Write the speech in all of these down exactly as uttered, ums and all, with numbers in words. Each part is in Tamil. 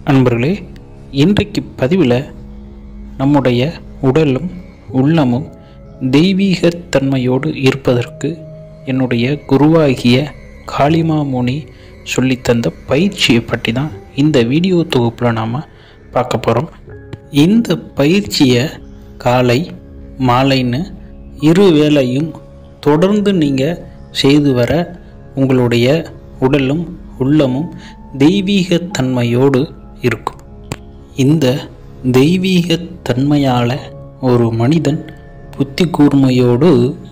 அன்பர்களே, இன்றைக்கு பதிவில் நம்முடைய உடலும் உள்ளமும் தெய்வீகத்தன்மையோடு இருப்பதற்கு என்னுடைய குருவாகிய காளிமாமுனி சொல்லித்தந்த பயிற்சியை பற்றி தான் இந்த வீடியோ தொகுப்பில் நாம் பார்க்க போகிறோம். இந்த பயிற்சியை காலை மாலைன்னு இரு வேளையும் தொடர்ந்து நீங்கள் செய்து வர உங்களுடைய உடலும் உள்ளமும் தெய்வீகத்தன்மையோடு இருக்கும். இந்த தெய்வீகத்தன்மையால் ஒரு மனிதன் புத்தி கூர்மையோடு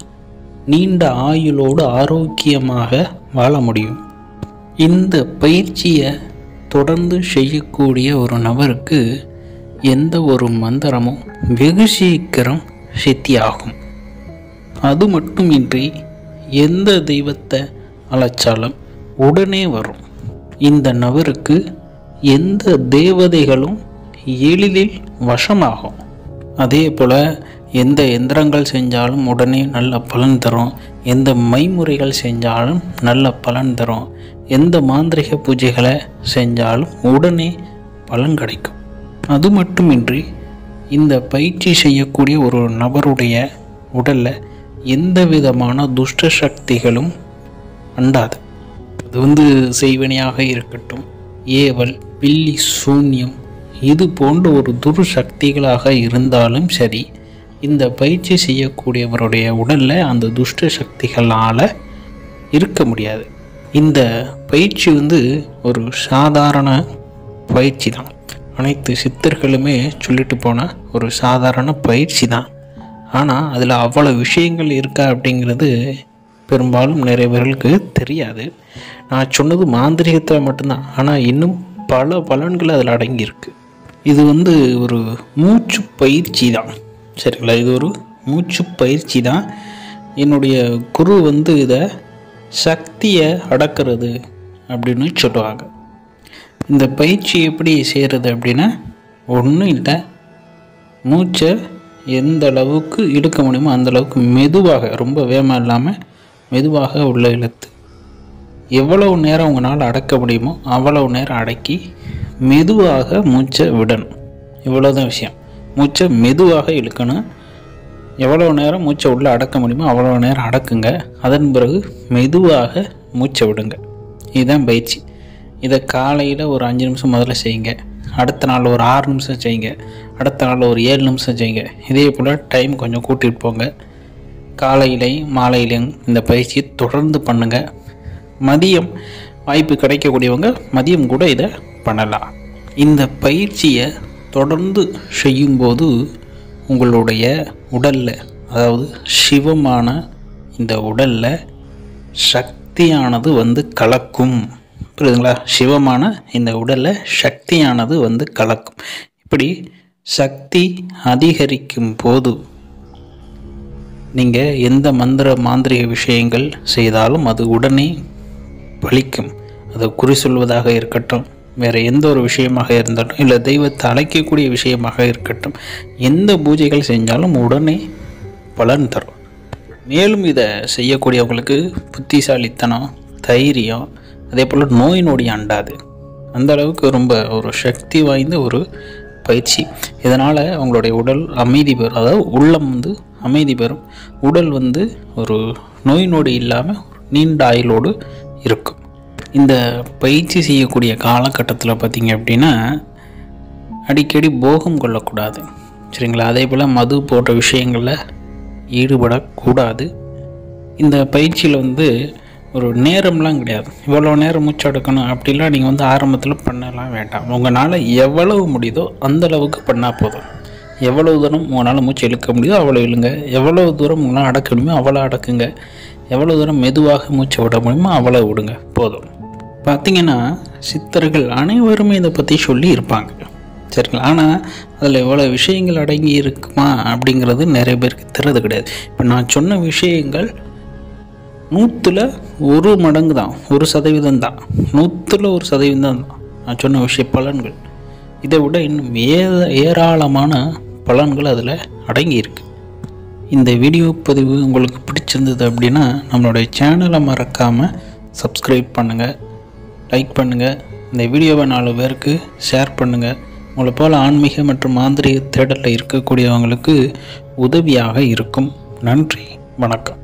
நீண்ட ஆயுளோடு ஆரோக்கியமாக வாழ முடியும். இந்த பயிற்சியை தொடர்ந்து செய்யக்கூடிய ஒரு நபருக்கு எந்த ஒரு மந்திரமும் வெகு சீக்கிரம் சித்தியாகும். அது மட்டுமின்றி எந்த தெய்வத்தை அழைச்சாலும் உடனே வரும். இந்த நபருக்கு எந்த தேவதைகளும் எளிதில் வசமாகும். அதே போல் எந்த எந்திரங்கள் செஞ்சாலும் உடனே நல்ல பலன் தரும். எந்த மைமுறைகள் செஞ்சாலும் நல்ல பலன் தரும். எந்த மாந்திரிக பூஜைகளை செஞ்சாலும் உடனே பலன் கிடைக்கும். அது மட்டுமின்றி இந்த பயிற்சி செய்யக்கூடிய ஒரு நபருடைய உடலில் எந்த விதமான துஷ்ட சக்திகளும் அண்டாது. அது வந்து செய்வனையாக இருக்கட்டும், ஏவல், பில்லி, சூன்யம், இது போன்ற ஒரு துரு சக்திகளாக இருந்தாலும் சரி, இந்த பயிற்சி செய்யக்கூடியவருடைய உடலில் அந்த துஷ்ட சக்திகளால் இருக்க முடியாது. இந்த பயிற்சி வந்து ஒரு சாதாரண பயிற்சி தான். அனைத்து சித்தர்களுமே சொல்லிட்டு போன ஒரு சாதாரண பயிற்சி தான். ஆனால் அதில் அவ்வளோ விஷயங்கள் இருக்கா அப்படிங்கிறது பெரும்பாலும் நிறைய பேர்களுக்கு தெரியாது. நான் சொன்னது மாந்திரிகத்தில் மட்டும்தான், ஆனால் இன்னும் பல பலன்கள் அதில் அடங்கியிருக்கு. இது வந்து ஒரு மூச்சு பயிற்சி தான், சரிங்களா? இது ஒரு மூச்சு பயிற்சி தான். என்னுடைய குரு வந்து இதை சக்தியை அடக்கிறது அப்படின்னு சொல்லுவாங்க. இந்த பயிற்சி எப்படி செய்கிறது அப்படின்னா, ஒன்றும் இல்லை, மூச்சை எந்த அளவுக்கு இழுக்க முடியுமோ அந்த அளவுக்கு மெதுவாக, ரொம்ப வேகமாக இல்லாமல் மெதுவாக உள்ள இழுத்து எவ்வளவு நேரம் உங்களால் அடக்க முடியுமோ அவ்வளவு நேரம் அடக்கி மெதுவாக மூச்சை விடணும். இவ்வளோதான் விஷயம். மூச்சை மெதுவாக இழுக்கணும். எவ்வளோ நேரம் மூச்சை உள்ளே அடக்க முடியுமோ அவ்வளோ நேரம் அடக்குங்க. அதன் பிறகு மெதுவாக மூச்சை விடுங்க. இதுதான் பயிற்சி. இதை காலையில் ஒரு அஞ்சு நிமிஷம் முதல்ல செய்யுங்க. அடுத்த நாள் ஒரு ஆறு நிமிஷம் செய்யுங்க. அடுத்த நாள் ஒரு ஏழு நிமிஷம் செய்யுங்க. இதே போல் டைம் கொஞ்சம் கூட்டிகிட்டு போங்க. காலையிலையும் மாலையிலையும் இந்த பயிற்சியை தொடர்ந்து பண்ணுங்கள். மதியம் வாய்ப்பு கிடைக்கக்கூடியவங்க மதியம் கூட இதை பண்ணலாம். இந்த பயிற்சியை தொடர்ந்து செய்யும்போது உங்களுடைய உடலில், அதாவது சிவமான இந்த உடலில் சக்தியானது வந்து கலக்கும். புரியுதுங்களா? சிவமான இந்த உடலில் சக்தியானது வந்து கலக்கும். இப்படி சக்தி அதிகரிக்கும் போது நீங்கள் எந்த மந்திர மாந்திரிக விஷயங்கள் செய்தாலும் அது உடனே பலிக்கும். அதை குறி சொல்வதாக இருக்கட்டும், வேறு எந்த ஒரு விஷயமாக இருந்தாலும், இல்லை தெய்வத்தை அழைக்கக்கூடிய விஷயமாக இருக்கட்டும், எந்த பூஜைகள் செஞ்சாலும் உடனே பலன் தரும். மேலும் இதை செய்யக்கூடியவங்களுக்கு புத்திசாலித்தனம், தைரியம், அதே போல் நோய் நொடி அண்டாது. அந்த அளவுக்கு ரொம்ப ஒரு சக்தி வாய்ந்த ஒரு பயிற்சி. இதனால் அவங்களுடைய உடல் அமைதி பெறும். அதாவது உள்ளம் வந்து அமைதி பெறும். உடல் வந்து ஒரு நோய் நொடி இல்லாமல் நீண்ட ஆயுளோடு இருக்கும். இந்த பயிற்சி செய்யக்கூடிய காலகட்டத்தில் பார்த்திங்க அப்படின்னா அடிக்கடி போகம் கொள்ளக்கூடாது, சரிங்களா? அதே போல் மது போன்ற விஷயங்களில் ஈடுபடக்கூடாது. இந்த பயிற்சியில் வந்து ஒரு நேரம்லாம் கிடையாது. இவ்வளோ நேரம் மூச்சு எடுக்கணும் அப்படிலாம் நீங்கள் வந்து ஆரம்பத்தில் பண்ணலாம் வேண்டாம். உங்களால் எவ்வளவு முடியுதோ அந்த அளவுக்கு பண்ணால் போதும். எவ்வளவு தூரம் உங்களால் மூச்சு இழுக்க முடியுதோ அவ்வளோ இழுங்க. எவ்வளவு தூரம் உங்களால் அடக்க முடியுமோ அவ்வளோ அடக்குங்க. எவ்வளோ தூரம் மெதுவாக மூச்சை விட முடியுமோ அவ்வளோ விடுங்க, போதும். பார்த்திங்கன்னா சித்தர்கள் அனைவருமே இதை பற்றி சொல்லி இருப்பாங்க, சரிங்களா? ஆனால் அதில் எவ்வளோ விஷயங்கள் அடங்கி இருக்குமா அப்படிங்கிறது நிறைய பேருக்கு தெரியாது கிடையாது. இப்போ நான் சொன்ன விஷயங்கள் நூற்றில் ஒரு மடங்கு தான், ஒரு சதவீதம் தான், நூற்றில் ஒரு சதவீதம் தான் நான் சொன்ன விஷய பலன்கள். இதை விட இன்னும் ஏ ஏராளமான பலன்கள் அதில் அடங்கியிருக்கு. இந்த வீடியோ பதிவு உங்களுக்கு பிடிச்சிருந்தது அப்படின்னா நம்மளுடைய சேனலை மறக்காமல் சப்ஸ்கிரைப் பண்ணுங்கள், லைக் பண்ணுங்கள், இந்த வீடியோவை நாலு பேருக்கு ஷேர் பண்ணுங்கள். உங்களை போல் ஆன்மீக மற்றும் மாந்திரீக தேடலில் இருக்கக்கூடியவங்களுக்கு உதவியாக இருக்கும். நன்றி, வணக்கம்.